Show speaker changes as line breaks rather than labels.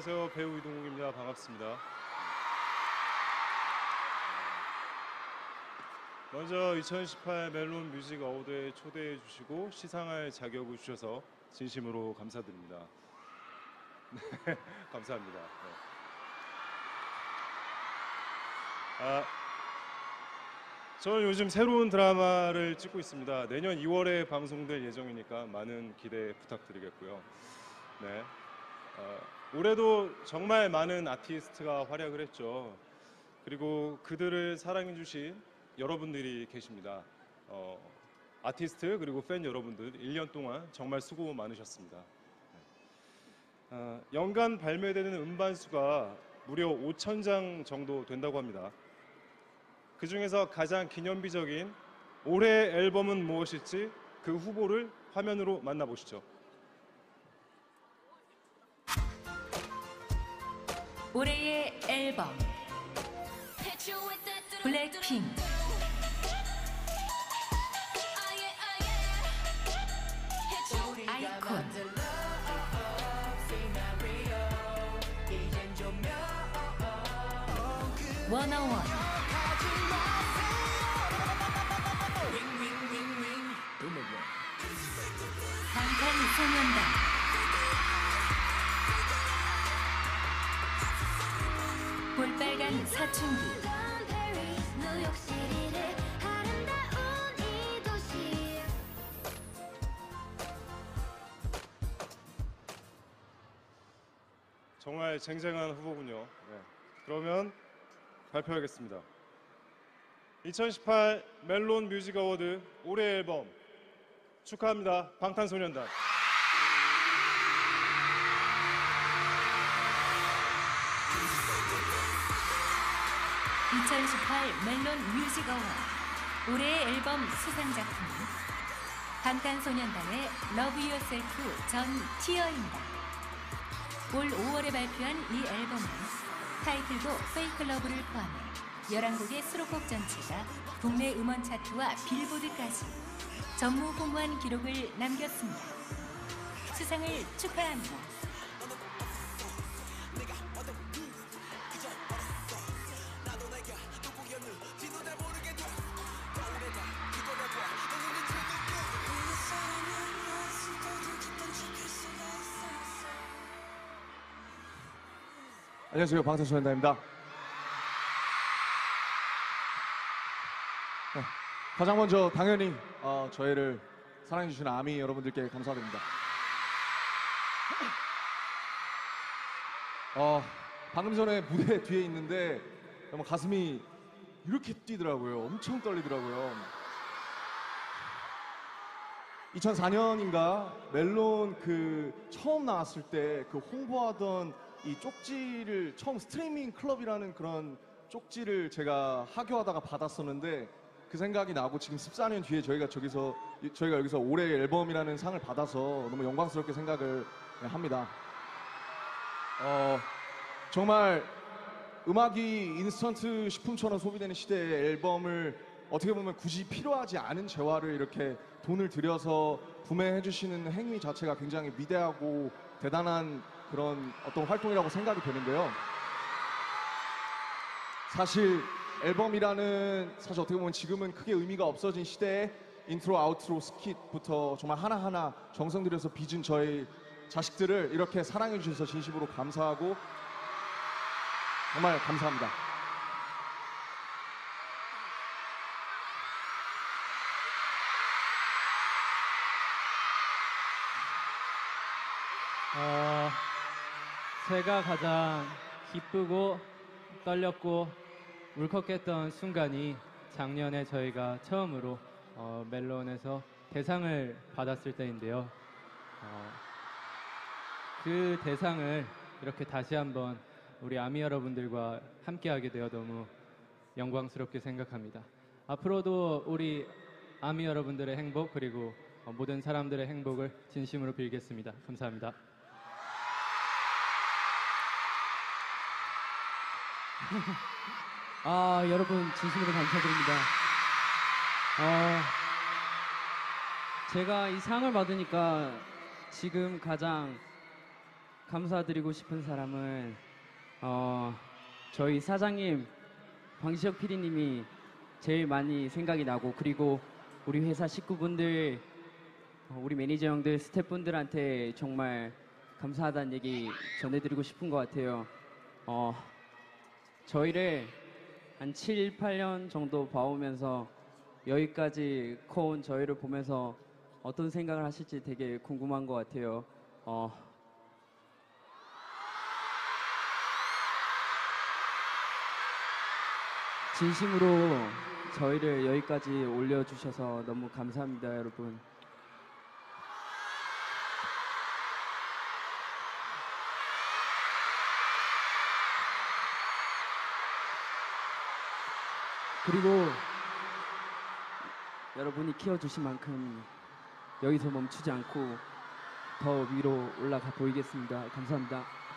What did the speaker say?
안녕하세요. 배우 이동욱입니다. 반갑습니다. 먼저 2018 멜론 뮤직 어워드에 초대해 주시고 시상할 자격을 주셔서 진심으로 감사드립니다. 네, 감사합니다. 네. 저는 요즘 새로운 드라마를 찍고 있습니다. 내년 2월에 방송될 예정이니까 많은 기대 부탁드리겠고요. 네. 올해도 정말 많은 아티스트가 활약을 했죠. 그리고 그들을 사랑해 주신 여러분들이 계십니다. 아티스트 그리고 팬 여러분들 1년 동안 정말 수고 많으셨습니다. 연간 발매되는 음반수가 무려 5,000장 정도 된다고 합니다. 그 중에서 가장 기념비적인 올해 앨범은 무엇일지 그 후보를 화면으로 만나보시죠.
올해의 앨범 블랙핑크 아이콘 워너원 방탄소년단 볼빨간 사춘기
정말 쟁쟁한 후보군요. 네. 그러면 발표하겠습니다. 2018 멜론 뮤직 어워드 올해 앨범 축하합니다. 방탄소년단.
2018 멜론 뮤직 어워드 올해의 앨범 수상작품은 방탄소년단의 Love Yourself 전 티어입니다. 올 5월에 발표한 이 앨범은 타이틀도 Fake Love를 포함해 11곡의 수록곡 전체가 국내 음원 차트와 빌보드까지 전무후무한 기록을 남겼습니다. 수상을 축하합니다.
안녕하세요. 방탄소년단입니다. 가장 먼저 당연히 저희를 사랑해주시는 아미 여러분들께 감사드립니다. 방금 전에 무대 뒤에 있는데 정말 가슴이 이렇게 뛰더라고요. 엄청 떨리더라고요. 2004년인가 멜론 처음 나왔을 때 그 홍보하던 이 쪽지를 처음 스트리밍 클럽이라는 그런 쪽지를 제가 하교하다가 받았었는데 그 생각이 나고 지금 14년 뒤에 저희가 여기서 올해 앨범이라는 상을 받아서 너무 영광스럽게 생각을 합니다. 정말 음악이 인스턴트 식품처럼 소비되는 시대의 앨범을 어떻게 보면 굳이 필요하지 않은 재화를 이렇게 돈을 들여서 구매해 주시는 행위 자체가 굉장히 위대하고 대단한 그런 어떤 활동이라고 생각이 되는데요. 사실 앨범이라는 사실 어떻게 보면 지금은 크게 의미가 없어진 시대에 인트로, 아우트로, 스킷부터 정말 하나하나 정성 들여서 빚은 저희 자식들을 이렇게 사랑해 주셔서 진심으로 감사하고 정말 감사합니다.
제가 가장 기쁘고 떨렸고 울컥했던 순간이 작년에 저희가 처음으로 멜론에서 대상을 받았을 때인데요. 그 대상을 이렇게 다시 한번 우리 아미 여러분들과 함께하게 되어 너무 영광스럽게 생각합니다. 앞으로도 우리 아미 여러분들의 행복 그리고 모든 사람들의 행복을 진심으로 빌겠습니다. 감사합니다.
여러분 진심으로 감사드립니다. 제가 이 상을 받으니까 지금 가장 감사드리고 싶은 사람은 저희 사장님 방시혁 PD님이 제일 많이 생각이 나고, 그리고 우리 회사 식구분들, 우리 매니저 형들, 스태프분들한테 정말 감사하다는 얘기 전해드리고 싶은 것 같아요. 저희를 한 7, 8년 정도 봐오면서 여기까지 커온 저희를 보면서 어떤 생각을 하실지 되게 궁금한 것 같아요. 진심으로 저희를 여기까지 올려주셔서 너무 감사합니다, 여러분. 그리고 여러분이 키워주신 만큼 여기서 멈추지 않고 더 위로 올라가 보이겠습니다. 감사합니다.